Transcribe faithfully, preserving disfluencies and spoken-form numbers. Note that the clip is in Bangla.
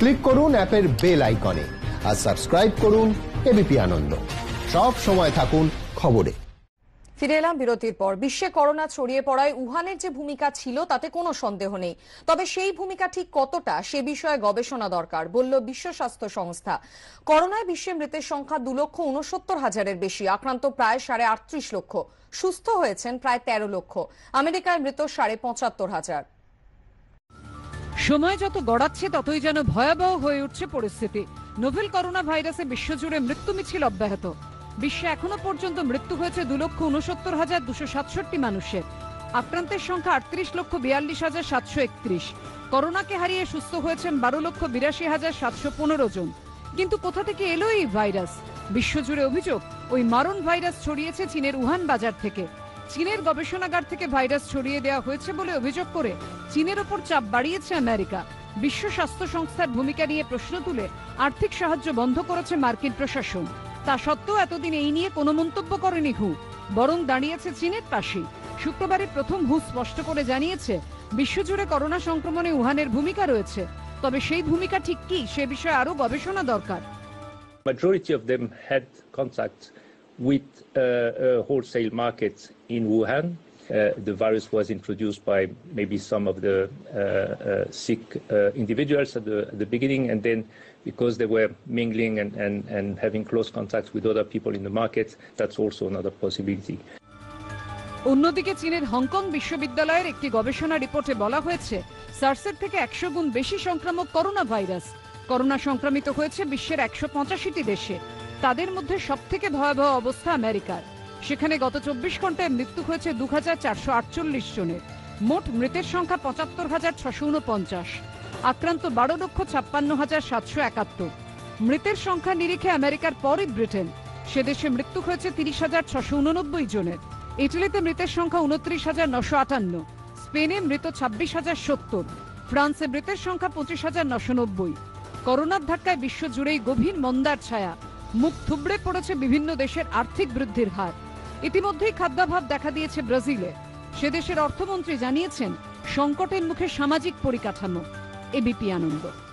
ক্লিক করুন অ্যাপের বেল আইকনে আর সাবস্ক্রাইব করুন এবিপি আনন্দ। সব সময় থাকুন খবরে। ফিরে এলাম বিরতির পর। বিশ্বে করোনা ছড়িয়ে পড়ায় উহানের যে ভূমিকা ছিল তাতে কোনো সন্দেহ নেই, তবে সেই ভূমিকা ঠিক কতটা সে বিষয়ে গবেষণা দরকার বলল বিশ্ব স্বাস্থ্য সংস্থা। করোনায় বিশ্বে মৃতের সংখ্যা দু লক্ষ উনসত্তর হাজারের বেশি, আক্রান্ত প্রায় সাড়ে আটত্রিশ লক্ষ, সুস্থ হয়েছেন প্রায় তেরো লক্ষ। আমেরিকায় মৃত সাড়ে পঁচাত্তর হাজার। সময় যত গড়াচ্ছে ততই যেন ভয়াবহ হয়ে উঠছে পরিস্থিতি। নোভেল করোনা ভাইরাসে বিশ্বজুড়ে মৃত্যু মিছিল অব্যাহত। বিশ্বে এখনো পর্যন্ত মৃত্যু হয়েছে দু লক্ষ উনসত্তর হাজার দুশো সাতষট্টি মানুষের। আক্রান্তের সংখ্যা আটত্রিশ লক্ষ বিয়াল্লিশ হাজার সাতশো একত্রিশ। করোনাকে হারিয়ে সুস্থ হয়েছেন বারো লক্ষ বিরাশি হাজার সাতশো পনেরো জন। কিন্তু কোথা থেকে এলো এই ভাইরাস? বিশ্বজুড়ে অভিযোগ ওই মারণ ভাইরাস ছড়িয়েছে চীনের উহান বাজার থেকে। চীনের গবেষণাগার থেকে ভাইরাস ছড়িয়ে দেওয়া হয়েছে বলে অভিযোগ করে চীনের ওপর চাপ বাড়িয়েছে আমেরিকা। বিশ্ব স্বাস্থ্য সংস্থার ভূমিকা নিয়ে প্রশ্ন তুলে আর্থিক সাহায্য বন্ধ করেছে মার্কিন প্রশাসন। তা সত্ত্বেও এতদিন এই নিয়ে কোনো মন্তব্য করেনি হু, বরং দাঁড়িয়েছে চীনের পাশে। শুক্রবারে প্রথম হু স্পষ্ট করে জানিয়েছে বিশ্বজুড়ে করোনা সংক্রমণে উহানের ভূমিকা রয়েছে, তবে সেই ভূমিকা ঠিক কি সে বিষয়ে আরো গবেষণা দরকার। Majority of them had contact with uh, uh, wholesale markets in Wuhan. Uh, the virus was introduced by maybe some of the uh, uh, sick uh, individuals at the, at the beginning, and then because they were mingling and, and, and having close contact with other people in the market, that's also another possibility. অন্যদিকে চীনের হংকং বিশ্ববিদ্যালয়ের একটি গবেষণা রিপোর্টে বলা হয়েছে সার্সের থেকে একশো গুণ বেশি সংক্রামক করোনা ভাইরাস। করোনা সংক্রমিত হয়েছে বিশ্বের একশো পঁচাশিটি দেশে। তাদের মধ্যে সব থেকে ভয়াবহ অবস্থা আমেরিকার। সেখানে গত চব্বিশ ঘন্টায় মৃত্যু হয়েছে দু হাজার চারশো আটচল্লিশ জনের। মোট মৃতের সংখ্যা পঁচাত্তর হাজার ছশো উনপঞ্চাশ। আক্রান্ত বারো লক্ষ ছাপ্পান্ন হাজার সাতশো একাত্তর। মৃতের সংখ্যা নিরিখে আমেরিকার পরই ব্রিটেন। সে দেশে মৃত্যু হয়েছে তিরিশ হাজার ছশো উননব্বই জনের। ইটালিতে মৃতের সংখ্যা উনত্রিশ হাজার নশো আটান্ন। স্পেনে মৃত ছাব্বিশ হাজার সত্তর। ফ্রান্সে মৃতের সংখ্যা পঁচিশ হাজার নশো নব্বই। করোনার ধাক্কায় বিশ্ব জুড়েই গভীর মন্দার ছায়া। মুখ থুবড়ে পড়েছে বিভিন্ন দেশের আর্থিক বৃদ্ধির হার। ইতিমধ্যেই খাদ্যাভাব দেখা দিয়েছে ব্রাজিলে। সে দেশের অর্থমন্ত্রী জানিয়েছেন সংকটের মুখে সামাজিক পরিকাঠামো। এবিপি আনন্দ।